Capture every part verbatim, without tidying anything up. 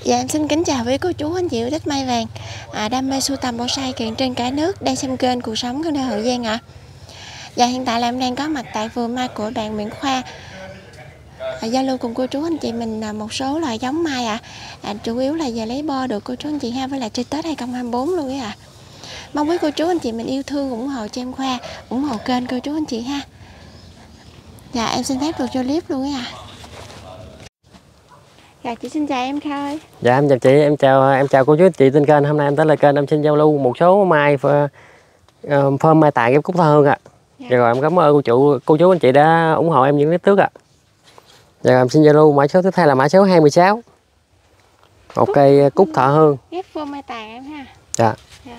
Dạ em xin kính chào quý cô chú anh chị yêu thích mai vàng, à, đam mê sưu tầm bonsai kiện trên cả nước đang xem kênh Cuộc Sống của nơi Hậu Giang ạ. À. Dạ hiện tại là em đang có mặt tại vườn mai của bạn Nguyễn Khoa, à, giao lưu cùng cô chú anh chị mình là một số loại giống mai ạ. À. À, chủ yếu là về lấy bo được cô chú anh chị ha, với lại chơi Tết hai không hai tư luôn ấy ạ. À. Mong quý cô chú anh chị mình yêu thương ủng hộ cho em Khoa, ủng hộ kênh cô chú anh chị ha. Dạ em xin phép được cho clip luôn ấy ạ. À. Dạ chị xin chào em Kha ơi. Dạ em chào chị, em chào em chào cô chú chị trên kênh. Hôm nay em tới lại kênh em xin giao lưu một số mai phơ, uh, phơm mai tàn ghép cúc thơ hương ạ. Dạ. Dạ rồi em cảm ơn cô chủ cô chú anh chị đã ủng hộ em những clip trước ạ. Dạ rồi em xin giao lưu mã số tiếp theo là mã số hai mươi sáu. Một cúc, cây cúc thọ hương. Ghép phơm mai tàn em ha. Dạ. Dạ.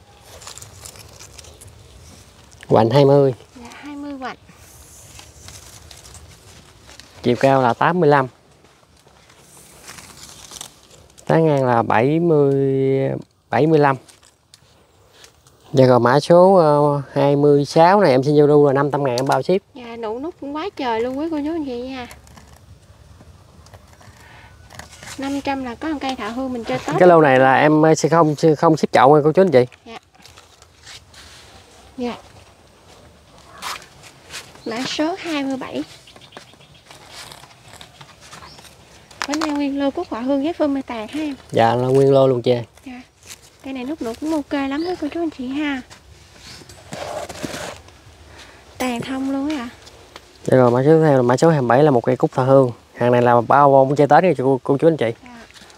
Hoành hai mươi. Dạ hai mươi hoành. Chiều cao là tám mươi lăm. Tán ngang là bảy mươi bảy mươi lăm. Dạ rồi mã số uh, hai mươi sáu này em xin giao lưu là năm trăm ngàn em bao ship. Dạ nụ nút cũng quá trời luôn quý cô chú anh chị nha. năm trăm là có một cây thọ hương mình chơi Tết. Cái lô này là em sẽ không không ship chậu nha cô chú anh chị. Dạ. Dạ. Mã số hai mươi bảy. Bánh nay nguyên lô cúc thọ hương ghép phơm mai tàn ha em. Dạ là nguyên lô luôn chị. Dạ. Cây này nút nụ cũng ok lắm đó cô chú anh chị ha. Tàn thông luôn á ạ. Dạ rồi mã số tiếp theo là mã số hai mươi bảy là một cây cúc thọ hương. Hàng này là bao bông chơi Tết cho cô, cô chú anh chị. Dạ.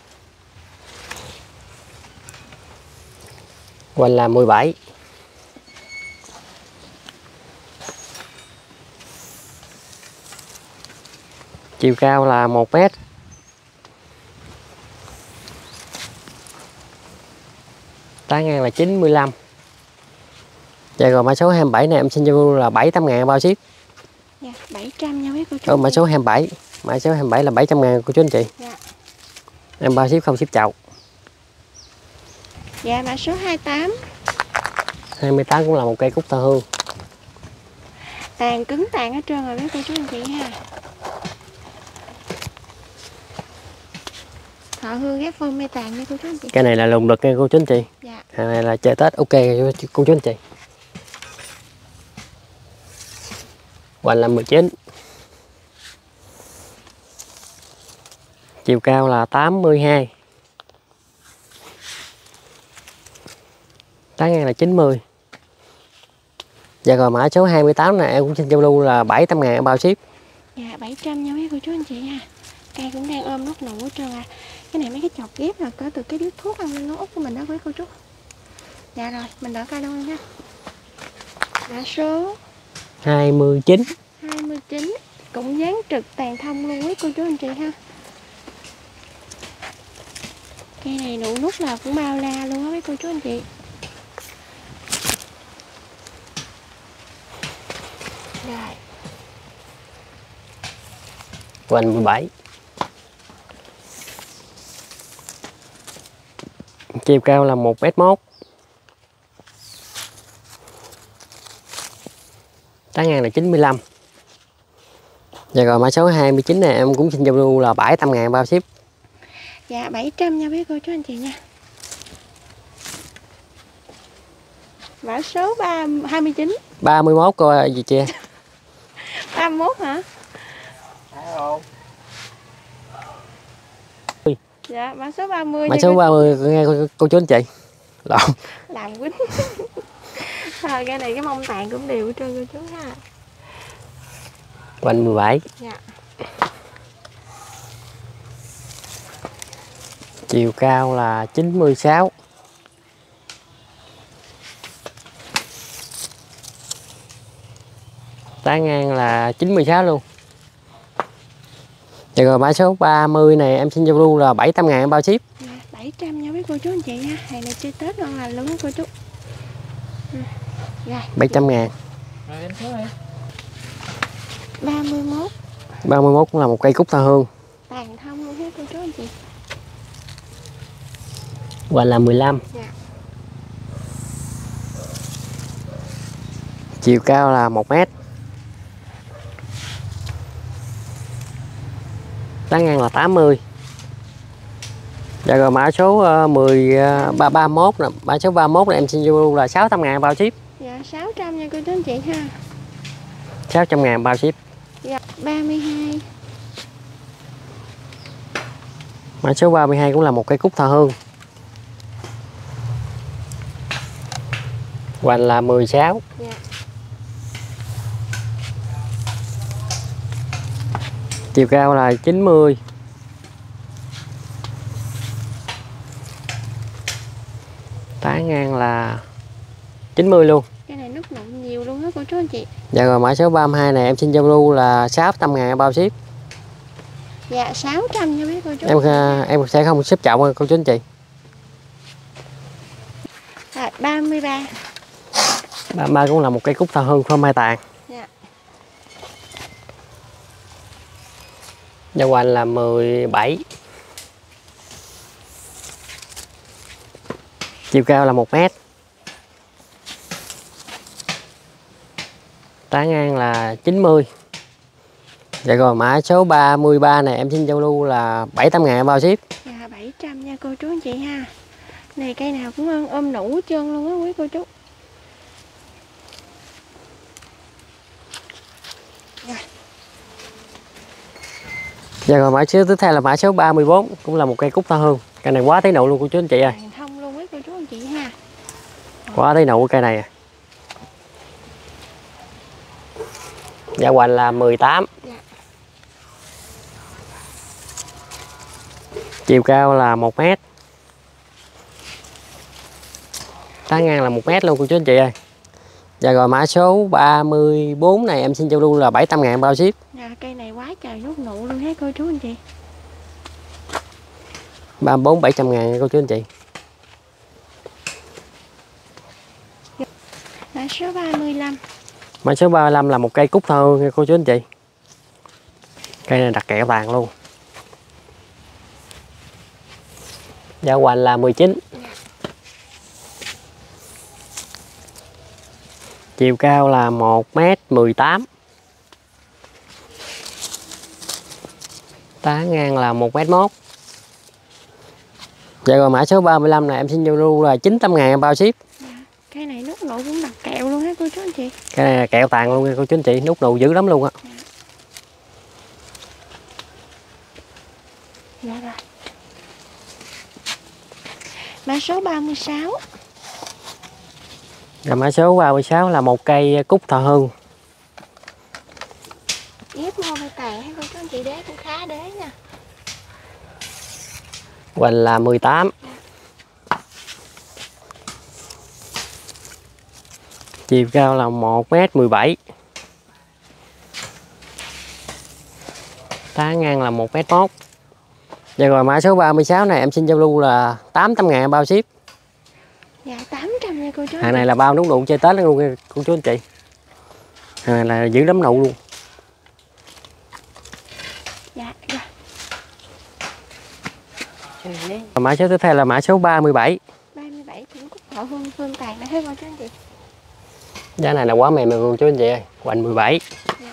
Hoành là mười bảy. Chiều cao là một mét. Tán ngang là chín mươi lăm. Dạ rồi mã số hai mươi bảy này em xin cho là bảy trăm ngàn bao ship. Dạ bảy trăm nha quý cô chú. Ờ, mã số hai mươi bảy. Mã số hai mươi bảy là bảy trăm ngàn cô chú anh chị. Dạ. Em bao ship không ship chậu. Dạ mã số hai mươi tám. hai mươi tám cũng là một cây cúc thọ hương. Tàn cứng tàn hết trơn rồi quý cô chú anh chị ha. Thọ hương ghép phơm mai tàn nha cô chú anh chị. Cái này là lùng đực nha cô chú anh chị. Dạ. Hàng này là chơi Tết ok cô chú anh chị. Hoành là mười chín. Chiều cao là tám mươi hai. Tán ngang là chín mươi. Dạ rồi mã số hai mươi tám này em cũng xin giao lưu là bảy trăm ngàn em bao ship. Dạ bảy trăm nha mấy cô chú anh chị ha. Cây cũng đang ôm nốt nụ hết trơn à. Cái này mấy cái chọc ghép là có từ cái điếu thuốc ăn nó út của mình đó với cô chú. Dạ rồi mình đợi cây luôn nha. Mã số hai mươi chín. hai mươi chín cũng dán trực tàn thông luôn với cô chú anh chị ha. Cây này nụ nút là cũng bao la luôn á mấy cô chú anh chị. Rồi. Hoành mười bảy. Chiều cao là một mét một. Tán ngang là chín mươi lăm. Dạ rồi mã số hai mươi chín này em cũng xin giao lưu là bảy trăm ngàn bao ship. Dạ bảy trăm nha mấy cô chú anh chị nha. Mã số ba hai mươi chín. ba mươi mốt cô gì chị? ba mươi mốt hả? Hello. Dạ mã số ba mươi. Mã số ba mươi nghe cô, cô chú anh chị. Lộn. Làm quýnh. Thôi cái này cái mông tàn cũng đều trơn cô chú ha. Hoành mười bảy. Dạ. Chiều cao là chín mươi sáu. Tán ngang là chín mươi sáu luôn. Dạ rồi mã số ba mươi này em xin giao lưu là bảy trăm ngàn em bao ship. Dạ, bảy trăm nha mấy cô chú anh chị nha. Hàng này chơi Tết ngon lành luôn á cô chú. Rồi. bảy trăm ngàn. ba mươi mốt. ba mươi mốt cũng là một cây cúc thọ hương. Tàn thông luôn hết cô chú anh chị. Hoành là mười lăm. Dạ. Chiều cao là một mét. Tán ngang là tám mươi. Dạ rồi mã số uh, mười uh, ba ba mốt nè, mã số ba mốt này em xin vô là sáu trăm ngàn bao ship. Dạ sáu trăm nha cô chú anh chị ha. sáu trăm ngàn bao ship. Dạ ba mươi hai. Mã số ba mươi hai cũng là một cây cúc thọ hương. Hoành là mười sáu. Dạ. Chiều cao là chín mươi. Tán ngang là chín mươi luôn. Cái này nút nọng nhiều luôn đó cô chú anh chị. Dạ rồi mã số ba mươi hai này em xin giao lưu là sáu trăm ngàn bao ship. Dạ sáu trăm nha mấy cô chú. Em em sẽ không ship trọng cô chú anh chị. Rồi ba mươi ba. ba mươi ba cũng là một cây cúc thọ hương phơm mai tàn. Dạ. Dạ hoành là mười bảy. Chiều cao là một mét. Tán ngang là chín mươi. Dạ rồi mã số ba mươi ba này em xin giao lưu là bảy trăm ngàn bao ship. Dạ bảy trăm nha cô chú anh chị ha. Này cây nào cũng ôm, ôm nụ hết trơn luôn á quý cô chú. Dạ. Dạ rồi mã số tiếp theo là mã số ba mươi bốn, cũng là một cây cúc thọ hương. Cây này quá tí nụ luôn cô chú anh chị ơi. Vàng thông luôn quý cô chú anh chị ha. Quá tí nụ cây này à. Dạ hoành là mười tám. Dạ. Chiều cao là một mét. Tán ngang là một mét luôn cô chú anh chị ơi. Dạ rồi mã số ba mươi bốn này em xin giao lưu là bảy trăm ngàn bao ship. Dạ cây này quá trời nút nụ luôn hết cô chú anh chị. ba mươi bốn bảy trăm ngàn cô chú anh chị. Mã số ba mươi lăm. Mã số ba mươi lăm là một cây cúc thọ hương nha cô chú anh chị. Cây này đặt kẹo vàng luôn. Giá hoành là mười chín. Chiều cao là một mét mười tám. Tán ngang là một mét một. Dạ rồi mã số ba mươi lăm này em xin giao lưu là chín trăm ngàn bao ship. Dạ. Cái này nút nụ cũng đặt kẹo luôn hết cô chú anh chị. Cái này là kẹo tàn luôn nha cô chú anh chị, nút nụ dữ lắm luôn á. Dạ. Dạ rồi. Mã số ba mươi sáu. Dạ, mã số ba mươi sáu là một cây cúc thọ hương. Ghép mô mai tàn hay cô chú anh chị, đế cũng khá đế nha. Hoành là mười tám. Chiều cao là một mét mười bảy. Tán ngang là một mét một. Dạ rồi mã số ba mươi sáu này em xin giao lưu là tám trăm ngàn bao ship. Dạ tám trăm nha cô chú. Hàng này là bao nút nụ chơi Tết luôn nha cô chú anh chị. Hàng này là giữ lắm nụ luôn. Dạ rồi. Mã số tiếp theo là mã số ba mươi bảy. ba mươi bảy cũng cúc thọ hương phương tàn đã thấy cô chú anh chị. Giá này là quá mềm rồi cô chú anh chị ơi. Hoành mười bảy. Dạ.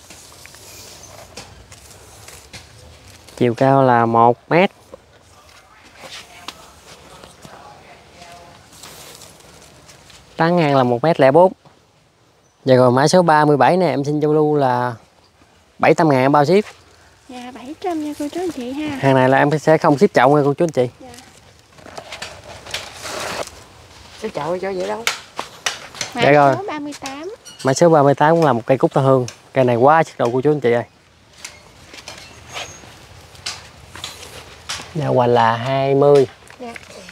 Chiều cao là một mét. Tán ngang là một mét lẻ bốn. Dạ rồi mã số ba mươi bảy này em xin giao lưu là bảy trăm ngàn bao ship. Dạ bảy trăm nha cô chú anh chị ha. Hàng này là em sẽ không ship trọng nha cô chú anh chị. Dạ. Sao chậu cho vậy đâu. Mã Dạ rồi. số ba mươi tám. Mã số ba mươi tám cũng là một cây cúc thọ hương. Cây này quá chất độ cô chú anh chị ơi. Dạ hoành là hai mươi. Dạ.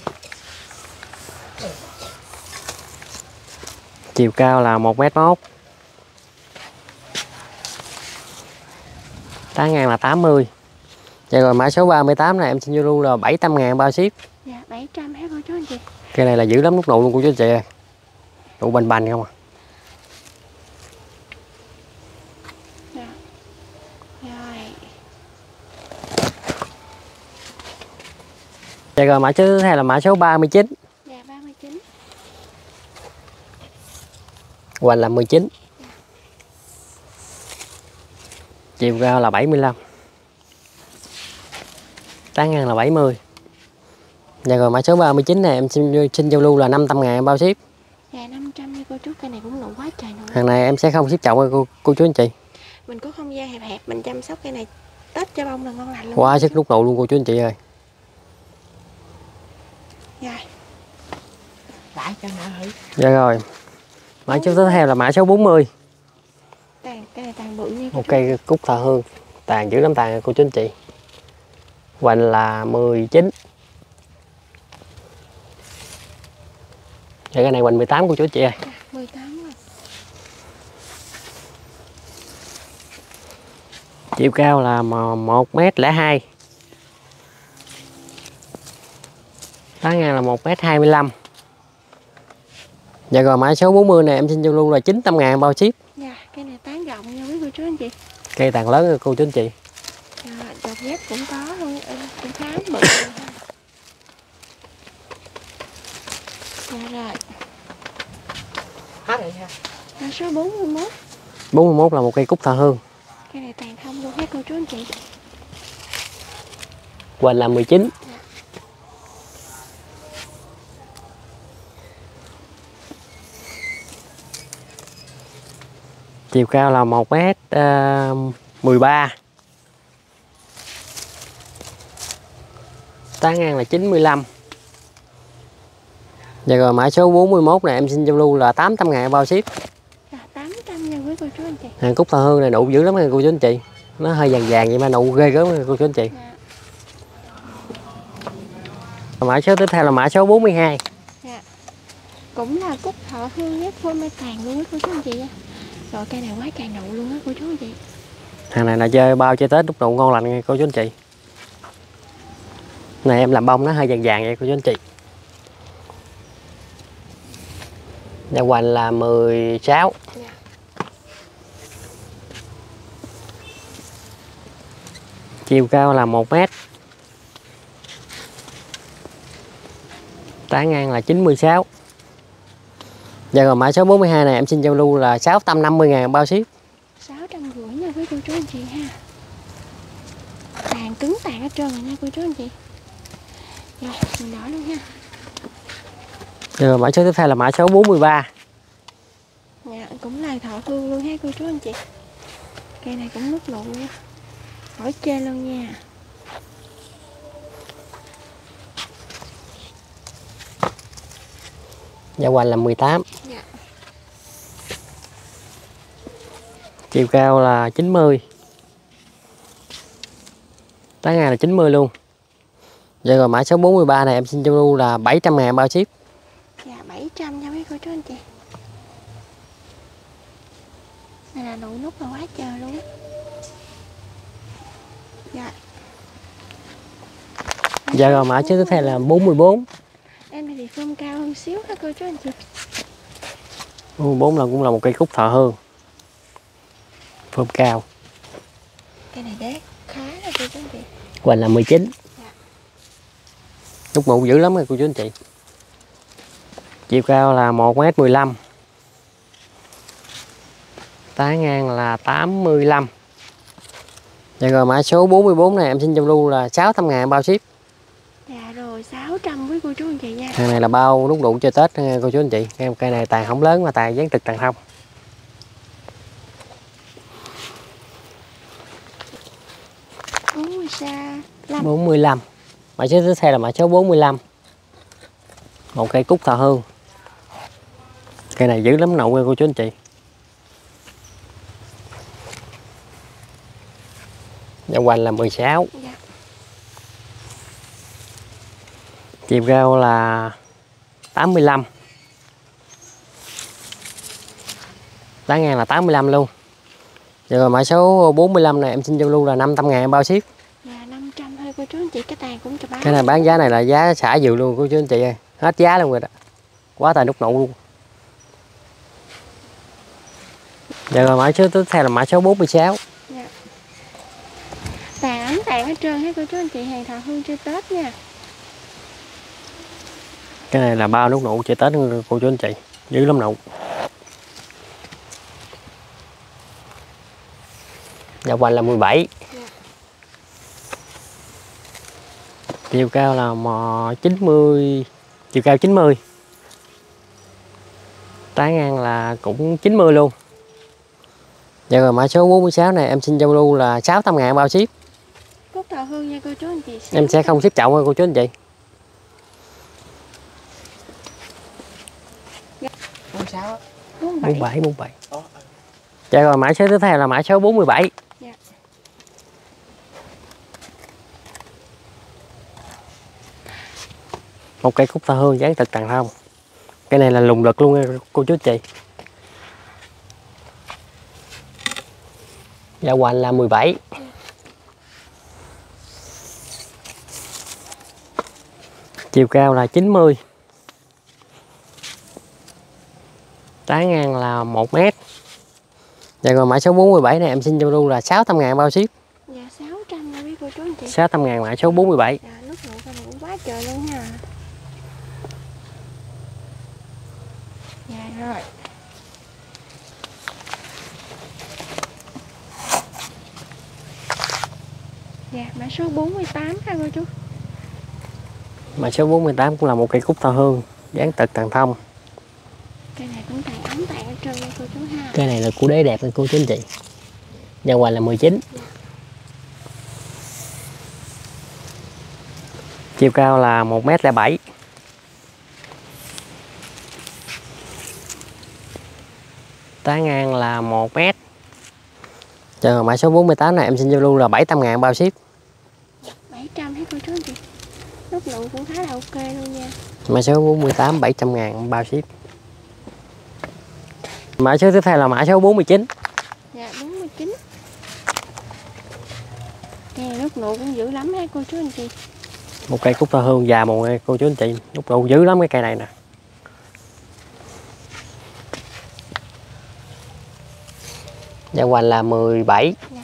Chiều cao là một mét một. Tán ngang là tám mươi. Dạ rồi mã số ba mươi tám này em xin giao lưu là bảy trăm ngàn bao ship. Dạ bảy trăm hết cô chú anh chị. Cây này là giữ lắm nút nụ luôn cô chú anh chị ơi. Nụ bành bành không à. Dạ. Rồi. Dạ rồi mã số thứ hai là mã số ba mươi chín. Dạ ba mươi chín. Hoành là mười chín. Chiều cao là bảy mươi lăm. Tán ngang là bảy mươi. Dạ rồi mã số ba mươi chín này em xin, xin giao lưu là năm trăm ngàn em bao ship. Dạ năm trăm nha cô chú, cây này cũng nụ quá trời nụ. Hàng này em sẽ không ship trọng cô, cô chú anh chị. Mình có không gian hẹp hẹp, mình chăm sóc cây này Tết cho bông là ngon lành luôn. Quá sức lúc nụ luôn cô chú anh chị ơi. Rồi. Lại cho nợ hử. Dạ rồi. Mã số tiếp theo là mã số bốn mươi. Tàn, cây này tàn bự nha. Một cây cúc thọ hương. Tàn dữ lắm tàn cô chú anh chị. Hoành là mười chín. Dạ cái này hoành mười tám cô chú anh chị ơi. À, mười tám rồi. Chiều cao là một mét lẻ hai. Tán ngang là một mét hai mươi lăm. Dạ rồi mã số bốn mươi này em xin giao lưu là chín trăm ngàn bao ship. Dạ, cây này tán rộng nha quý cô chú anh chị. Cây tàn lớn rồi cô chú anh chị. Dạ, đọt ghép cũng có luôn, cũng khá bự. Dạ rồi. Hết rồi ha. Mã số bốn mươi mốt. bốn mươi mốt là một cây cúc thọ hương. Cây này tàn không luôn hết cô chú anh chị. Hoành là mười chín. Chiều cao là một mét mười ba. Tán ngang là chín mươi lăm. Dạ rồi mã số bốn mươi mốt này em xin giao lưu là tám trăm ngàn bao ship. Dạ, tám trăm nha quý cô chú anh chị. Hàng cúc thọ hương này nụ dữ lắm nha cô chú anh chị. Nó hơi vàng vàng vậy mà nụ ghê gớm nha cô chú anh chị. Dạ. Mã số tiếp theo là mã số bốn mươi hai. Dạ. Cũng là cúc thọ hương ghép phôi mai tàn luôn quý cô chú anh chị nha. Rồi cây này quá trời nụ luôn á cô chú anh chị. Hàng này là chơi bao chơi Tết lúc nụ ngon lành nha cô chú anh chị. Này em làm bông nó hơi vàng vàng vậy cô chú anh chị. Dạ hoành là mười sáu. Dạ. Chiều cao là một mét. Tán ngang là chín mươi sáu. Dạ rồi mã số bốn mươi hai này em xin giao lưu là sáu trăm năm mươi ngàn bao ship. sáu trăm rưỡi nha quý cô chú anh chị ha. Tàn cứng tàn hết trơn rồi nha cô chú anh chị. Rồi mình đỏ luôn ha. Dạ rồi mã số tiếp theo là mã số bốn mươi ba. Dạ, cũng là thọ hương luôn ha cô chú anh chị. Cây này cũng nước nụ nha. Khỏi chê luôn nha. Dạ hoành là mười tám. Dạ. Chiều cao là chín mươi. Tán ngang là chín mươi luôn. Dạ rồi mã số bốn mươi ba này em xin giao lưu là bảy trăm ngàn bao ship. Dạ bảy trăm nha mấy cô chú anh chị. Này là nụ nút là quá trời luôn á. Dạ. Dạ rồi mã số tiếp theo là bốn mươi bốn. Em này thì phơm cao hơn xíu ha cô chú anh chị. bốn mươi bốn là cũng là một cây cúc thọ hương. Phơm cao. Cây này đét khá là cô chú anh chị. Hoành là mười chín. Dạ. Lúc nụ dữ lắm rồi cô chú anh chị. Chiều cao là một mét mười lăm. Tán ngang là tám mươi lăm. Dạ rồi mã số bốn mươi bốn này em xin giao lưu là sáu trăm ngàn bao ship. Dạ rồi sáu trăm với cô chú anh chị nha. Cây này là bao lúc đủ chơi Tết nha cô chú anh chị. Em cây này tàn không lớn mà tàn dán trực tàn thông. bốn mươi lăm. bốn mươi lăm. Mã số tiếp theo là mã số bốn mươi lăm. Một cây cúc thọ hương. Cây này dữ lắm nụ nha cô chú anh chị. Dạ hoành là mười sáu. Dạ. Chiều cao là tám mươi lăm. Tán ngang là tám mươi lăm luôn. Dạ rồi mã số bốn mươi lăm này em xin giao lưu là năm trăm ngàn bao ship. Dạ năm trăm thôi cô chú anh chị, cái tàn cũng cho bán. Cái này bán giá này là giá xả dừa luôn cô chú anh chị ơi. Hết giá luôn rồi đó. Quá tài nút nụ luôn. Dạ rồi mã số tiếp theo là mã số bốn mươi sáu. Dạ. Tàn ấm tàn hết trơn hết cô chú anh chị, hàng thọ hương chơi Tết nha. Cái này là bao nút nụ chơi Tết cô chú anh chị. Dữ lắm nụ. Dạ hoành là mười bảy. Dạ. Chiều cao là mò chín mươi, chiều cao chín mươi. Tán ngang là cũng chín mươi luôn. Dạ rồi mã số bốn mươi sáu này em xin giao lưu là sáu trăm ngàn bao ship. Cúc thọ hương nha cô chú anh chị. Em sẽ không ship trọng nha cô chú anh chị. Con sao? bốn bốn mươi bảy. bảy, bốn mươi bảy. Dạ rồi mã số tiếp theo là mã số bốn mươi bảy. Dạ. Một cây cúc thọ hương dáng thực tàn thông. Cái này là lùng lực luôn nha cô chú anh chị. Dạ hoành là mười bảy. Chiều cao là chín mươi. Tán ngang là một mét. Dạ rồi mã số bốn mươi bảy này em xin giao lưu là sáu trăm ngàn bao ship. Dạ sáu trăm nha quý cô chú anh chị. sáu trăm ngàn mã số bốn mươi bảy. Dạ nước nụ con này cũng quá trời luôn nha. Dạ rồi. Dạ mã số bốn mươi tám ha cô chú. Mã số bốn mươi tám cũng là một cây cúc thọ hương dáng tật tàn thông. Cây này cũng tàn ống tàn ở trơn nha cô chú ha. Cây này là củ đế đẹp nha cô chú anh chị. Dạ hoành là mười chín. Dạ. Chiều cao là một mét lẻ bảy. Tán ngang là một mét. Chờ mã số bốn mươi tám này em xin giao lưu là bảy trăm ngàn bao ship. bảy trăm hết cô chú anh chị. Nước nụ cũng khá là ok luôn nha. Mã số bốn mươi tám bảy trăm ngàn bao ship. Mã số tiếp theo là mã số bốn mươi chín. Dạ bốn mươi chín. Cây này nước nụ cũng dữ lắm ha cô chú anh chị. Một cây cúc thọ hương già màu nghe cô chú anh chị. Nước nụ dữ lắm cái cây này nè. Dạ hoành là mười bảy. Dạ.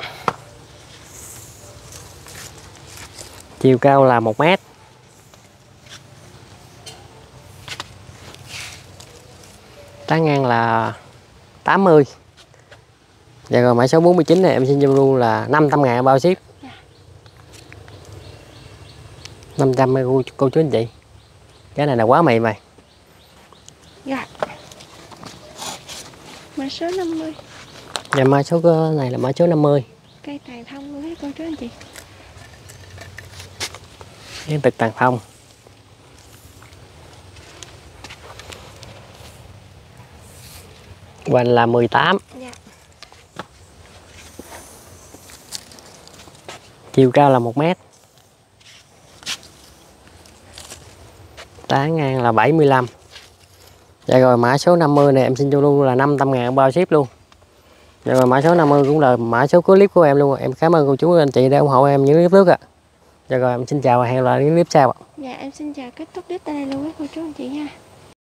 Chiều cao là một mét. Tán ngang là tám mươi. Dạ rồi mã số bốn mươi chín này em xin giao lưu là năm trăm ngàn bao ship. Dạ. năm trăm cô, cô chú anh chị. Cái này là quá mềm mày. Dạ. Mã số năm mươi. Dạ mã số này là mã số năm mươi. Cây tàn thông luôn hết cô chú anh chị. Liên tục tàn thông. Hoành là mười tám. Dạ. Chiều cao là một mét. Tán ngang là bảy mươi lăm. Dạ rồi mã số năm mươi này em xin giao lưu là năm trăm ngàn bao ship luôn. Dạ rồi mã số năm mươi cũng là mã số cuối clip của em luôn. Em cảm ơn cô chú anh chị đã ủng hộ em những clip trước ạ. Dạ rồi em xin chào và hẹn gặp lại những clip sau ạ. Dạ em xin chào kết thúc clip tại đây luôn các cô chú anh chị nha.